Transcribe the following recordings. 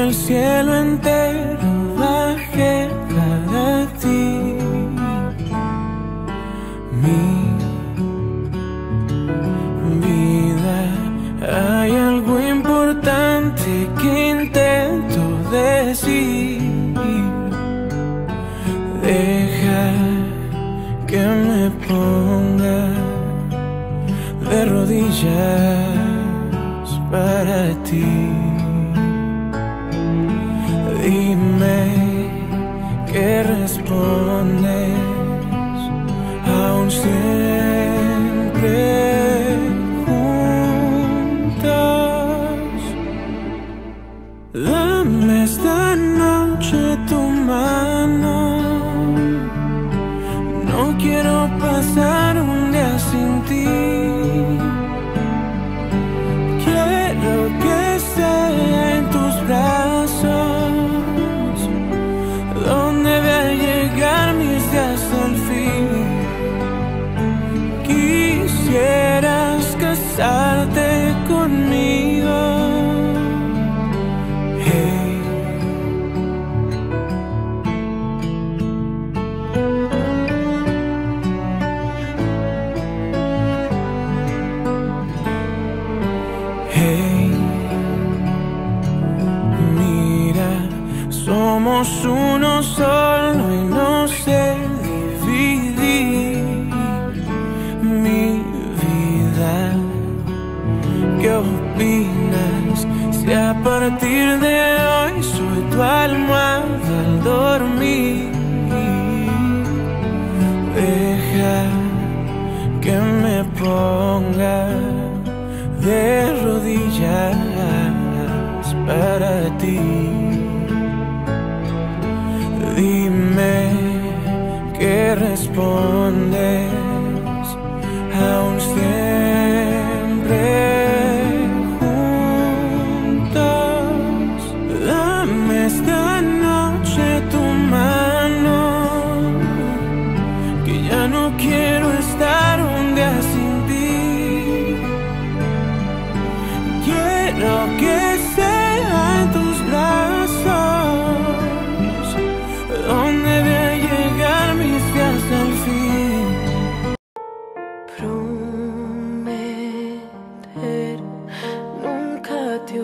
el cielo entero bajé para ti. Mi vida, hay algo importante que intento decir. Deja que me ponga de rodillas para ti. Dime que respondes, aún siempre juntos. Dame esta noche tu mano. No quiero pasar un día sin ti. Quiero que sea en tus brazos donde vea llegar mis días al fin. Quisieras casarte conmigo. Hey. Hey. Mira, somos uno solo y no sé dividir mi vida. ¿Qué opinas si a partir de hoy soy tu almohada al dormir? Deja que me ponga de rodillas para ti. Dime que respondes, aún siempre juntos. Dame esta noche tu mano, que ya no quiero estar un día sin ti. Quiero que sea en tus brazos donde vea llegar mis días al fin. Prometer, nunca te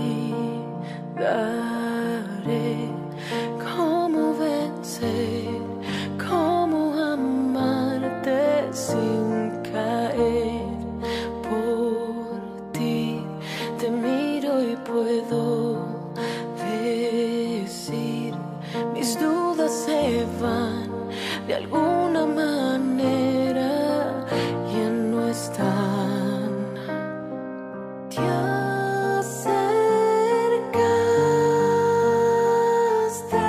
olvidaré. Cómo vencer, cómo amarte sin caer. Por ti te miro y puedo decir, mis dudas se van de alguna manera, ya no están. Te acercaste.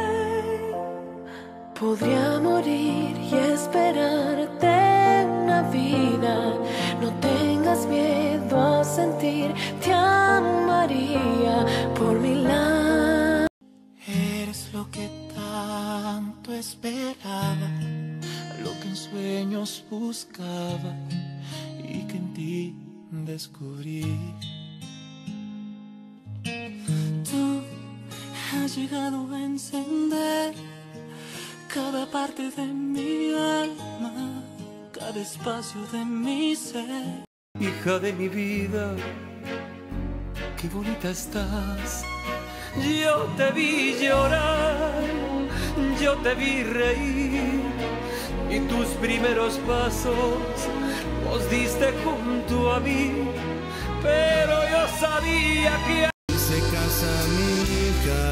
Podría morir y esperarte una vida. No tengas miedo a sentir, te amaría por mi lado. Eres lo que tanto esperaba, lo que en sueños buscaba y que en ti descubrí. Tú has llegado a encender cada parte de mi alma, cada espacio de mi ser. Hija de mi vida, qué bonita estás. Yo te vi llorar, yo te vi reír, y tus primeros pasos los diste junto a mí, pero yo sabía que se casa mi hija.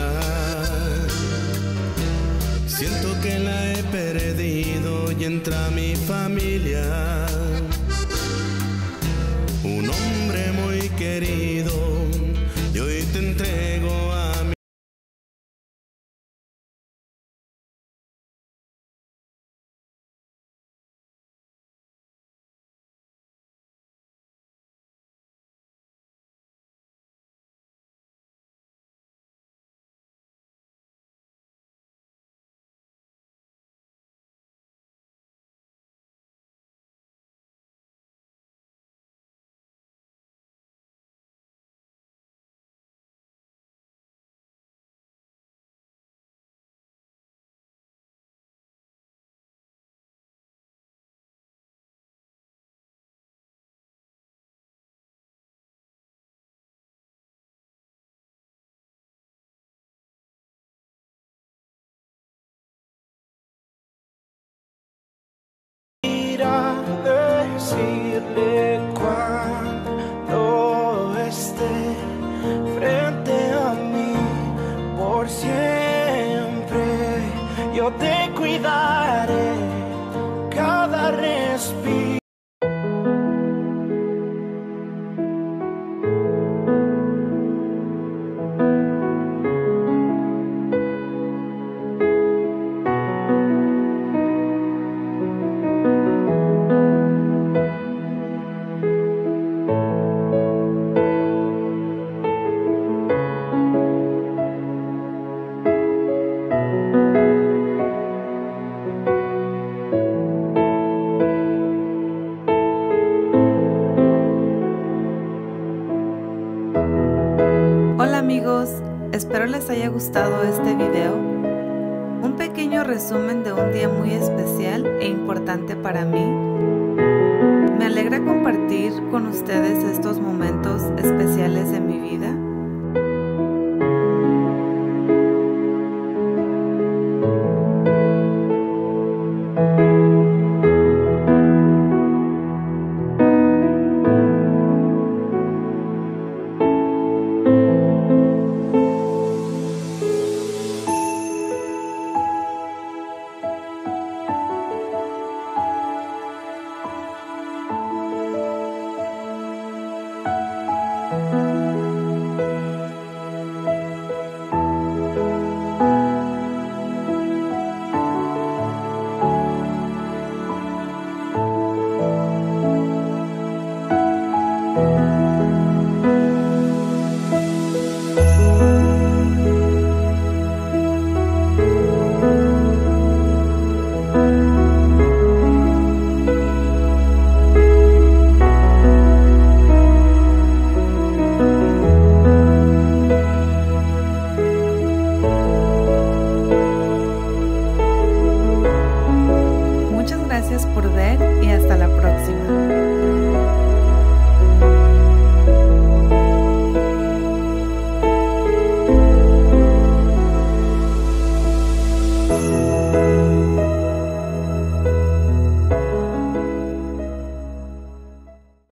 Siento que la he perdido y entra mi familia. Un hombre muy querido, y hoy te entrego decirle cuando esté frente a mí. Por siempre yo te cuidaré cada respiro. Hola amigos, espero les haya gustado este video. Un pequeño resumen de un día muy especial e importante para mí. Me alegra compartir con ustedes estos momentos especiales de mi vida.